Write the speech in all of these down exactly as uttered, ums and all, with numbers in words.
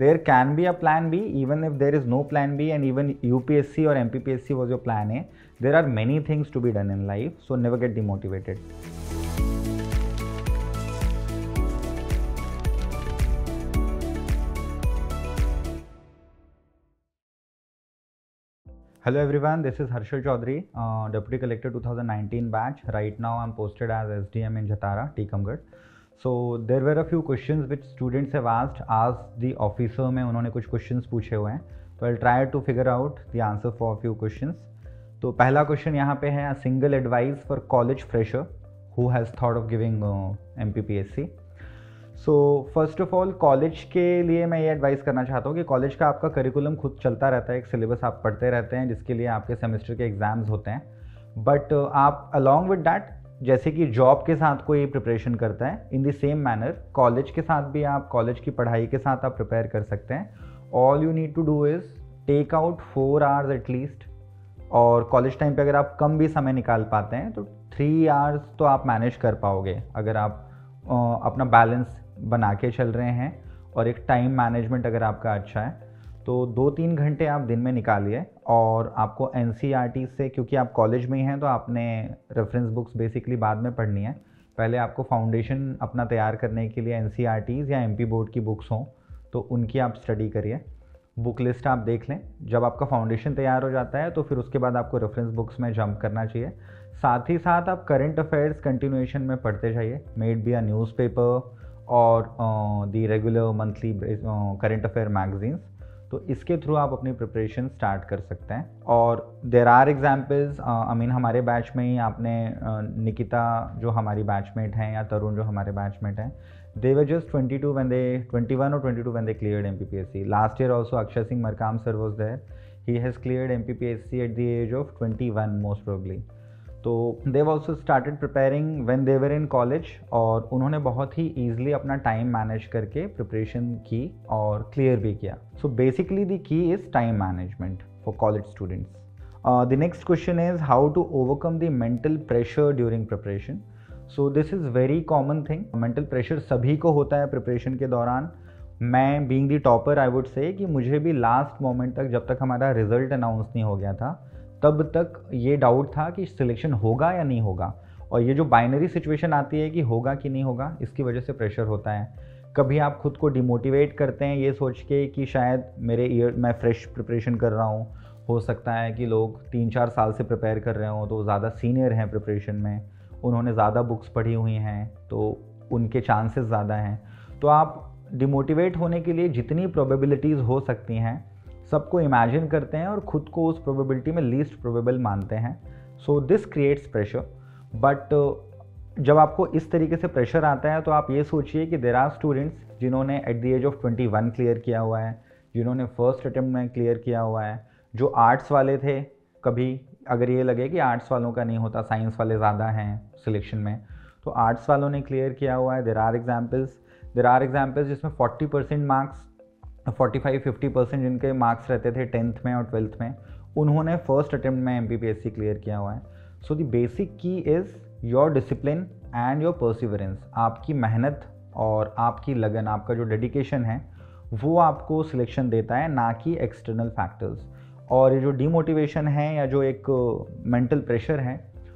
there can be a plan B. Even if there is no plan B and even U P S C or M P P S C was your plan A, there are many things to be done in life, so never get demotivated. Hello everyone, this is Harshal Chaudhary, uh, Deputy Collector twenty nineteen batch. Right now I'm posted as S D M in Jatara, Tikamgarh. So there were a few questions which students have asked. Ask the officer में उन्होंने कुछ questions पूछे हुए हैं, तो I'll try to figure out the answer for a few questions. तो पहला question यहाँ पे है, a single advice for college fresher who has thought of giving uh, M P P S C. So first of all college के लिए मैं ये advice करना चाहता हूँ कि कॉलेज का आपका करिकुलम खुद चलता रहता है, एक सिलेबस आप पढ़ते रहते हैं जिसके लिए आपके सेमेस्टर के एग्ज़ाम्स होते हैं. बट आप अलॉन्ग विद डैट, जैसे कि जॉब के साथ कोई प्रिपरेशन करता है, in the same manner college के साथ भी आप कॉलेज की पढ़ाई के साथ आप प्रिपेयर कर सकते हैं. All you need to do is take out four hours at least, और कॉलेज टाइम पे अगर आप कम भी समय निकाल पाते हैं तो थ्री आवर्स तो आप मैनेज कर पाओगे अगर आप uh, अपना बैलेंस बना के चल रहे हैं और एक टाइम मैनेजमेंट अगर आपका अच्छा है तो दो तीन घंटे आप दिन में निकालिए. और आपको एन सी आर टी से, क्योंकि आप कॉलेज में ही हैं तो आपने रेफरेंस बुक्स बेसिकली बाद में पढ़नी है, पहले आपको फाउंडेशन अपना तैयार करने के लिए एन सी आर टीज़ या एम पी बोर्ड की बुक्स हों तो उनकी आप स्टडी करिए. बुक लिस्ट आप देख लें. जब आपका फाउंडेशन तैयार हो जाता है तो फिर उसके बाद आपको रेफरेंस बुक्स में जंप करना चाहिए. साथ ही साथ आप करंट अफेयर्स कंटिन्यूएशन में पढ़ते जाइए, may it be a newspaper और the regular monthly current affair magazines. तो इसके थ्रू आप अपनी प्रिपरेशन स्टार्ट कर सकते हैं. और there are examples, I mean हमारे बैच में ही आपने uh, निकिता जो हमारी बैचमेट हैं या तरुण जो हमारे बैचमेट हैं, they were just twenty-two when they twenty-one or twenty-two when they cleared M P P S C. Last year also Akshay Singh Markam sir was there. He has cleared M P P S C at the age of twenty-one most probably. तो they also started preparing when they were in college, और उन्होंने बहुत ही easily अपना time manage करके preparation की और clear भी किया. So basically the key is time management for college students. The next question is how to overcome the mental pressure during preparation. So this is very common thing. Mental pressure सभी को होता है preparation के दौरान. मैं being the topper I would say कि मुझे भी लास्ट मोमेंट तक, जब तक हमारा रिजल्ट अनाउंस नहीं हो गया था, तब तक ये डाउट था कि सिलेक्शन होगा या नहीं होगा. और ये जो बाइनरी सिचुएशन आती है कि होगा कि नहीं होगा, इसकी वजह से प्रेशर होता है. कभी आप खुद को डिमोटिवेट करते हैं ये सोच के कि शायद मेरे ईयर मैं फ्रेश प्रिपरेशन कर रहा हूँ, हो सकता है कि लोग तीन चार साल से प्रिपेयर कर रहे हों तो ज़्यादा सीनियर हैं प्रिपरेशन में, उन्होंने ज़्यादा बुक्स पढ़ी हुई हैं तो उनके चांसेस ज़्यादा हैं. तो आप डिमोटिवेट होने के लिए जितनी प्रोबेबिलिटीज़ हो सकती हैं सबको इमेजिन करते हैं और ख़ुद को उस प्रोबेबिलिटी में लीस्ट प्रोबेबल मानते हैं. So this creates pressure. But जब आपको इस तरीके से प्रेशर आता है तो आप ये सोचिए कि देयर आर स्टूडेंट्स जिन्होंने at the age of twenty one clear किया हुआ है, जिन्होंने फर्स्ट अटेम्प्ट में क्लियर किया हुआ है. जो आर्ट्स वाले थे, कभी अगर ये लगे कि आर्ट्स वालों का नहीं होता, साइंस वाले ज़्यादा हैं सिलेक्शन में, तो आर्ट्स वालों ने क्लियर किया हुआ है. There are examples there are examples जिसमें forty percent marks, forty five fifty percent जिनके मार्क्स रहते थे टेंथ में और ट्वेल्थ में, उन्होंने फर्स्ट अटेम्प्ट में M P P S C clear किया हुआ है. So the basic key is your discipline and your perseverance. आपकी मेहनत और आपकी लगन, आपका जो डेडिकेशन है वो आपको सिलेक्शन देता है, ना कि एक्सटर्नल फैक्टर्स. और ये जो डीमोटिवेशन है या जो एक मेंटल uh, प्रेशर है,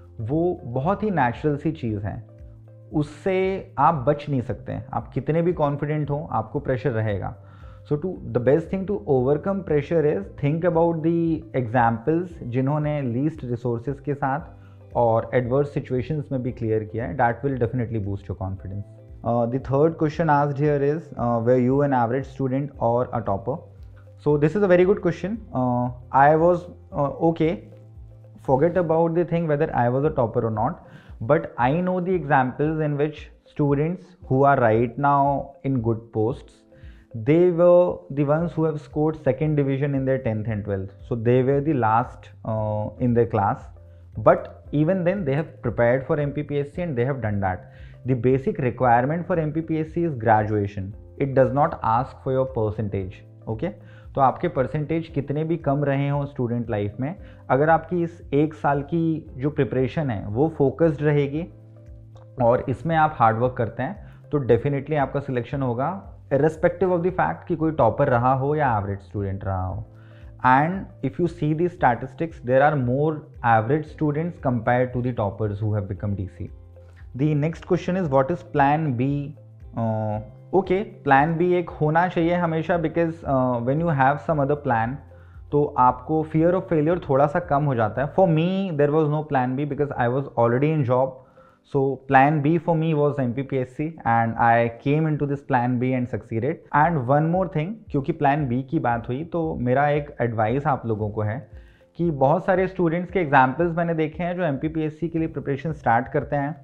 वो बहुत ही नेचुरल सी चीज़ है, उससे आप बच नहीं सकते. आप कितने भी कॉन्फिडेंट हो, आपको प्रेशर रहेगा. So to the best thing to overcome pressure is think about the examples जिन्होंने least resources के साथ और adverse situations में भी clear किया है. That will definitely boost your confidence. Uh, the third question asked here is uh, were you an average student or a topper? So this is a very good question. Uh, I was uh, okay. Forget about the thing whether I was a topper or not. But I know the examples in which students who are right now in good posts, they were the ones who have scored second division in their tenth and twelfth. So they were the last uh, in their class. But even then they have prepared for M P P S C and they have done that. The basic requirement for M P P S C is graduation. It does not ask for your percentage. Okay? तो आपके percentage कितने भी कम रहे हों student life में, अगर आपकी इस एक साल की जो प्रिपरेशन है वो फोकस्ड रहेगी और इसमें आप हार्डवर्क करते हैं तो डेफिनेटली आपका सिलेक्शन होगा. irrespective of the fact कि कोई टॉपर रहा हो या एवरेज स्टूडेंट रहा हो. And if you see the statistics, there are more average students compared to the toppers who have become D C. The next question is what is plan B? Uh, okay, plan B एक होना चाहिए हमेशा because uh, when you have some other plan, तो आपको fear of failure थोड़ा सा कम हो जाता है. For me, there was no plan B because I was already in job. So plan B for me was M P P S C and I came into this plan B and succeeded. And one more thing, क्योंकि plan B की बात हुई तो मेरा एक advice आप लोगों को है कि बहुत सारे स्टूडेंट्स के एग्जाम्पल्स मैंने देखे हैं जो M P P S C के लिए प्रिपरेशन स्टार्ट करते हैं.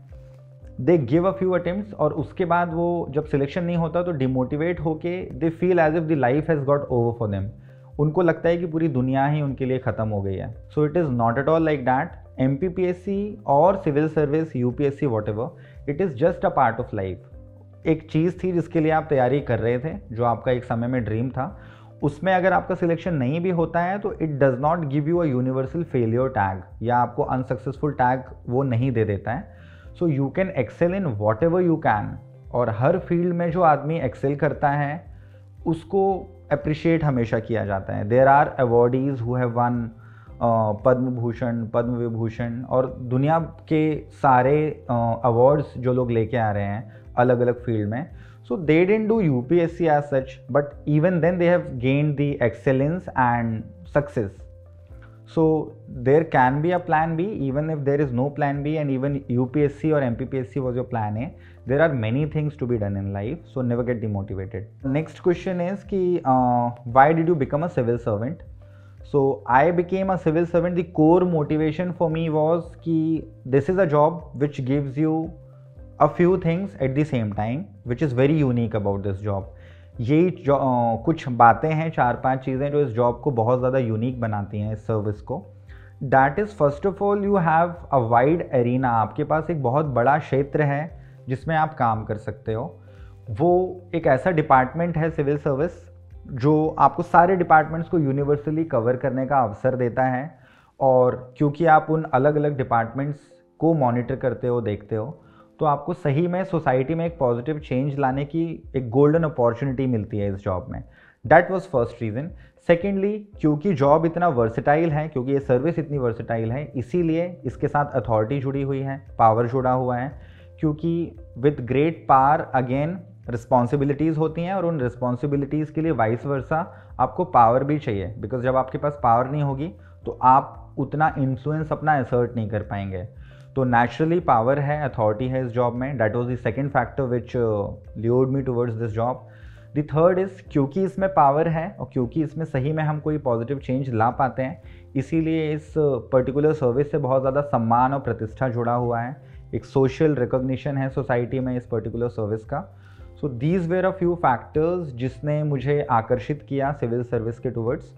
They give a few attempts और उसके बाद वो जब सिलेक्शन नहीं होता तो डिमोटिवेट होके they feel as if the life has got over for them. उनको लगता है कि पूरी दुनिया ही उनके लिए ख़त्म हो गई है. So it is not at all like that. M P P S C और civil service, U P S C, whatever, it is just a part of life. एक चीज़ थी जिसके लिए आप तैयारी कर रहे थे, जो आपका एक समय में ड्रीम था. उसमें अगर आपका सिलेक्शन नहीं भी होता है तो it does not give you a universal failure tag या आपको अनसक्सेसफुल टैग वो नहीं दे देता है. So you can excel in whatever you can. और हर फील्ड में जो आदमी एक्सेल करता है उसको अप्रिशिएट हमेशा किया जाता है. There are awardees who have won Padma Bhushan, Padma Vibhushan और दुनिया के सारे अवार्ड्स जो लोग लेके आ रहे हैं अलग अलग फील्ड में. So they didn't do U P S C as such, but even then they have gained the excellence and success. So there can be a plan B even if there is no plan B, and even U P S C or M P P S C was your plan A. There are many things to be done in life, so never get demotivated. Next question is कि uh, why did you become a civil servant? So I became a civil servant. The core motivation for me was कि this is a job which gives you a few things at the same time, which is very unique about this job. यही uh, कुछ बातें हैं, चार पांच चीज़ें जो इस जॉब को बहुत ज़्यादा यूनिक बनाती हैं, इस सर्विस को. That is first of all you have a wide arena. आपके पास एक बहुत बड़ा क्षेत्र है जिसमें आप काम कर सकते हो. वो एक ऐसा डिपार्टमेंट है सिविल सर्विस जो आपको सारे डिपार्टमेंट्स को यूनिवर्सली कवर करने का अवसर देता है. और क्योंकि आप उन अलग अलग डिपार्टमेंट्स को मॉनिटर करते हो, देखते हो, तो आपको सही में सोसाइटी में एक पॉजिटिव चेंज लाने की एक गोल्डन अपॉर्चुनिटी मिलती है इस जॉब में. That was first reason. Secondly, क्योंकि जॉब इतना वर्सेटाइल है, क्योंकि ये सर्विस इतनी वर्सेटाइल है, इसीलिए इसके साथ अथॉरिटी जुड़ी हुई है, पावर जुड़ा हुआ है. क्योंकि with great power again responsibilities होती हैं और उन रिस्पॉन्सिबिलिटीज़ के लिए वाइस वर्सा आपको पावर भी चाहिए. बिकॉज जब आपके पास पावर नहीं होगी तो आप उतना इन्फ्लुएंस अपना असर्ट नहीं कर पाएंगे. तो नेचुरली पावर है, अथॉरिटी है इस जॉब में. That was the second factor which lured me towards this job. The third is क्योंकि इसमें पावर है और क्योंकि इसमें सही में हम कोई पॉजिटिव चेंज ला पाते हैं, इसीलिए इस पर्टिकुलर सर्विस से बहुत ज़्यादा सम्मान और प्रतिष्ठा जुड़ा हुआ है. एक सोशल रिकॉग्निशन है सोसाइटी में इस पर्टिकुलर सर्विस का. So these were a few factors जिसने मुझे आकर्षित किया सिविल सर्विस के टुवर्ड्स,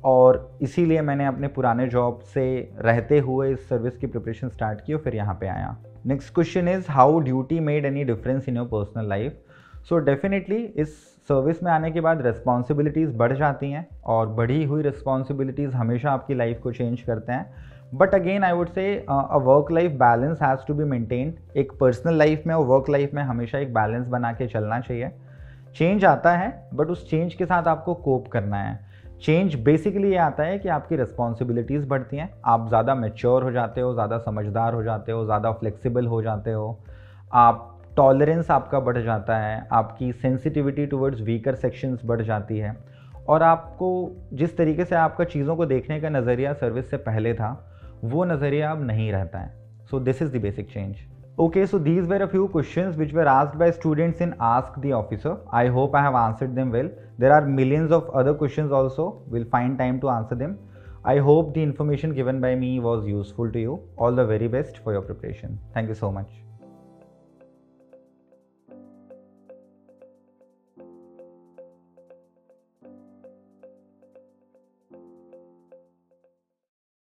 और इसीलिए मैंने अपने पुराने जॉब से रहते हुए इस सर्विस की प्रिपरेशन स्टार्ट की और फिर यहाँ पे आया. Next question is how duty made any difference in your personal life. So definitely इस सर्विस में आने के बाद रिस्पॉन्सिबिलिटीज़ बढ़ जाती हैं और बढ़ी हुई रिस्पॉन्सिबिलिटीज़ हमेशा आपकी लाइफ को चेंज करते हैं. But again I would say a work life balance has to be maintained. एक पर्सनल लाइफ में और वर्क लाइफ में हमेशा एक बैलेंस बना के चलना चाहिए. चेंज आता है बट उस चेंज के साथ आपको कोप करना है. चेंज बेसिकली ये आता है कि आपकी रिस्पॉन्सिबिलिटीज़ बढ़ती हैं, आप ज़्यादा मैच्योर हो जाते हो, ज़्यादा समझदार हो जाते हो, ज़्यादा फ्लेक्सिबल हो जाते हो, आप टॉलरेंस आपका बढ़ जाता है, आपकी सेंसिटिविटी टुवर्ड्स वीकर सेक्शंस बढ़ जाती है, और आपको जिस तरीके से आपका चीज़ों को देखने का नज़रिया सर्विस से पहले था वो नज़रिया अब नहीं रहता है. So this is the basic change. Okay, so these were a few questions which were asked by students in Ask the Officer. I hope I have answered them well. There are millions of other questions also. We'll find time to answer them. I hope the information given by me was useful to you. All the very best for your preparation. Thank you so much.